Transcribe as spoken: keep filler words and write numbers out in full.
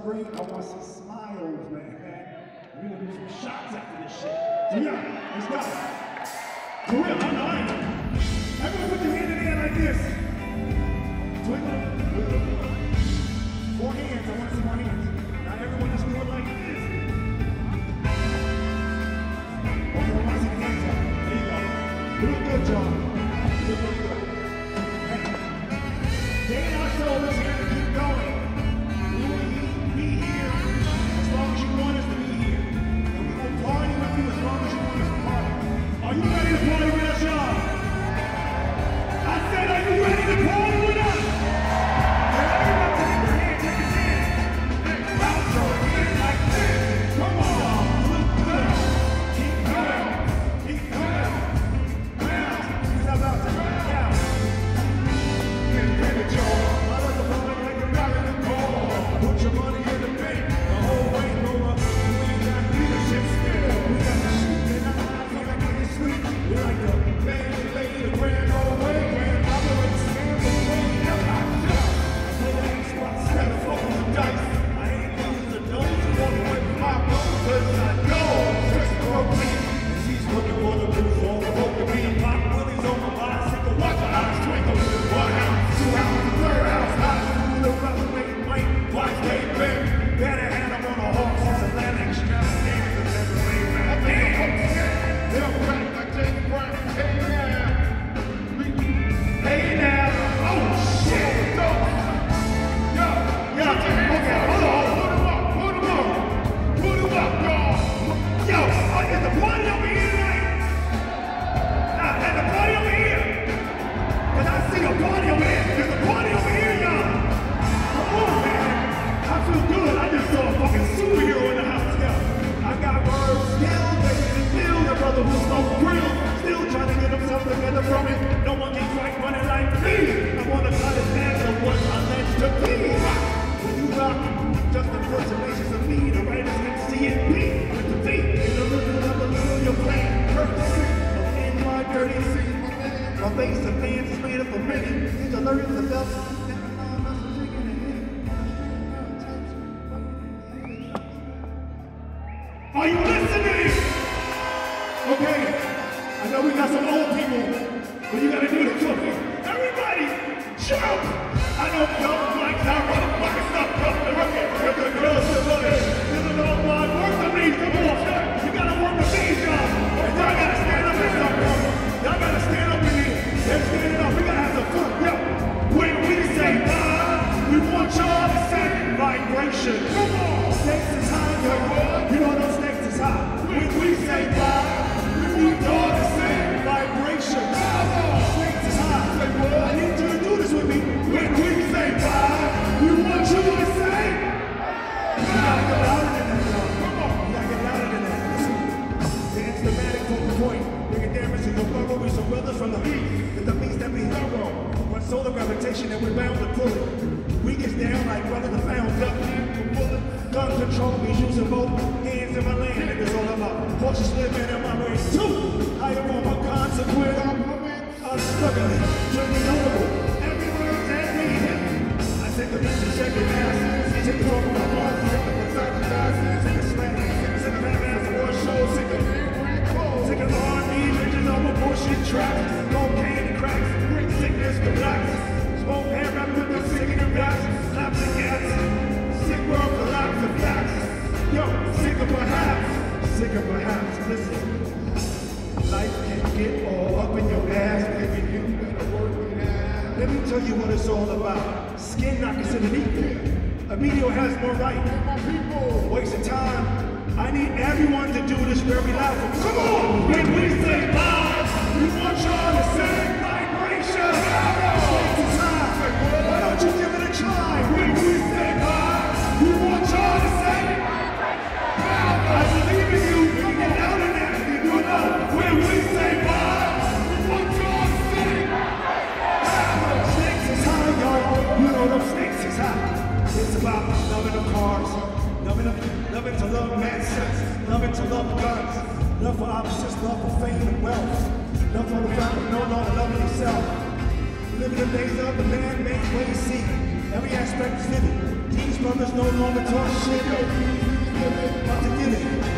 celebrate. I want some smiles, man. We're gonna do some shots after this shit. So yeah, let's go. For real, I know I ain't. Everyone put your hand in the air like this. Twinkle. Four hands, I want to see more hands. Now everyone just do it like this. Okay, I want to see the hands up. There you go. Real good, John. Real, real good. Hey, day in our soul is here to keep going. We will be here as long as you want us to be here. And we will party with you as long as you want us to party. Are you ready to party with us, y'all? I said, are you ready to party with us? Everybody take your hand, take your hand. Bounce your hand like this. Come on. Look good. Keep going. Keep going. Round. He's about to run down. Get ready, y'all. I love the moment like you're out in the call. Put your money in the bank. The whole way over. We ain't got leadership still. We got the shit in our eyes. We got to sleep. We like the baby, lady, the grand old way. Grand operator, stand for the way. Never I shut. I play the X spot, set a fuck on the dice. I ain't losing the nose. I'm walking with my bones. Cause I know just broke me. And she's looking for the roof. All the hope to be. Pop Willie's on my bicycle. Watch her eyes twinkle. One house, two houses, third house. High school, the brother making white. Watch they bend. Better hand them on a horse. It's Atlantic extravaganza. Never made that. Damn. They'll crack like James Brown. Hey now. Hey now. Oh shit. Yo. Yo. Yo. Okay. Hold on. Put him up. Put him up. Put him up, y'all. Yo. Oh, is the party over here tonight? Nah, is the party over here? Cause I see a party over there. There's a party over here, y'all. Come on, man. I feel good. I just saw a fucking superhero in the house, yo. I got words still, baby, still. The brother who smoked grill, still trying to get himself together from it. No one can quite run it like me. I wanna cut his hands of what alleged to be. When you rock, just impersonations of me. The writers can see it me. With the beat, in the rhythm of the little you're playing. Courtesy of N Y thirty six. My base of fans is made up of many. These are lyrics of love. Are you listening? Okay, I know we got some old people, but you gotta do the cooking. Everybody, jump! I know jump like that, rock, rock, stop, rock, rock, rock, the girls are running. This is all one, work the beat, come on. You gotta work the beat, y'all. And y'all gotta stand up and stuff, bro. Y'all gotta stand up in here. They're standing up, we gotta have some fun. Yo, when we say bye, we want y'all to say vibration. Come on, stakes is high, yo. You know those stakes is high. When we say bye, we need y'all to say vibration. Stakes is high. I need you to do this with me. When we say bye, we want you to say. You gotta get louder than that, y'all. Come on, you gotta get louder than that. Listen, dance the manic focal point. Bring it down to your borough. We some brothers from the beat. With the beats that be thorough. One solar gravitation and we're bound to pull it. We get down like brother the found duck man from bullet. Gun control, we using both hands in my land, and it's all about cautious living in my race too. I am on my consequence, I'm struggling, drinking notable, every word that we hit. I take the message, check it out, take the talk of my heart, take the beside the guys, take a slam, take a bad ass war show, take a take a R and B, bitches over bullshit tracks, cocaine and cracks, bring sickness to blacks, smoke hair rap with the singing and backs, slaps and cats. Sick world for lots of facts. Yo, sick of perhaps, sick of perhaps. Listen, life can get all up in your ass, baby. You better work it out. Let me tell you what it's all about. Skin not considered equal. Emilio has more right. People wasting time. I need everyone to do this very loud. Come on, when we say bye, we want y'all to say vibration. Stakes is high. Why don't you give it a try? When we say bye. We want y'all to say, I believe in you, you get out of there, you do know. When we say bye, we want y'all to say, stakes is high, y'all. You know them stakes is high. It's about loving the cars, loving, loving to love mad sex, loving to love guns, love for opposites, love for fame and wealth, love for the fact of no longer loving yourself. Living the days of the man-made way, see, every aspect is vivid. These brothers no longer talk shit, but to give it.